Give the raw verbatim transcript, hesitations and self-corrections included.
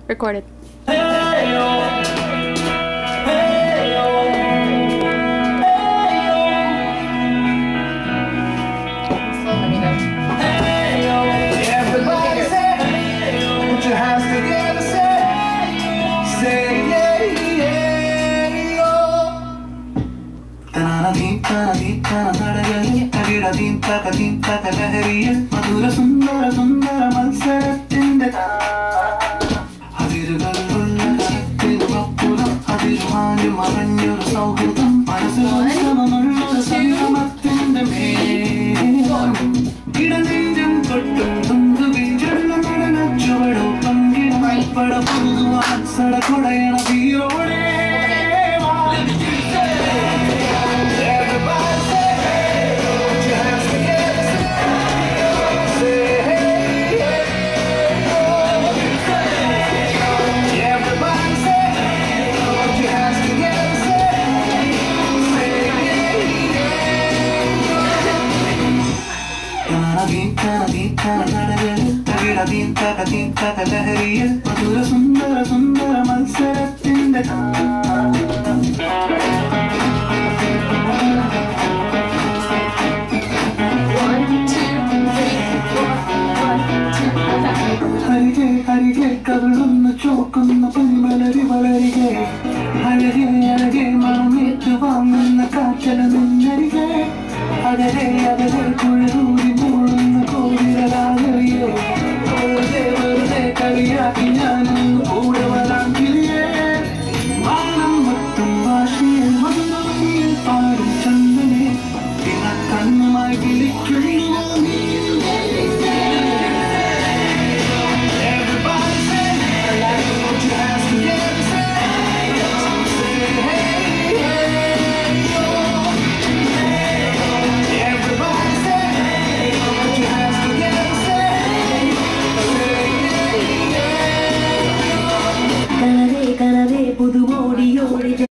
Recorded. മധുര സുന്ദര സുന്ദര മത്സരത്തിന്റെ അതിരുകളുള്ള കരത്തിനുമപ്പുറം അതിരുമാഞ്ഞു മറഞ്ഞൊരു സൗഹൃദം മനസ്സിലുള്ളൊരു സംഗമത്തിന്റെ മേളം ഇടനെഞ്ചും കൊട്ടും തുമ്പുകിഞ്ചുള്ള നടന ചുവടോ പങ്കിട മൈപ്പട പുതുവാസട കൊടയണ വീരോടെ ലഹരിയ മധുര സുന്ദര സുന്ദര മത്സരത്തിന്റെ അരികെ അരികെ കവിളുന്ന ചോക്കുന്ന പനിമലരി വളരികെ അഴകെ അഴകെ മണമേറ്റ് വാങ്ങുന്ന കാറ്റല നിന്നരികെ അകലെ അകലെ കുഴലൂരി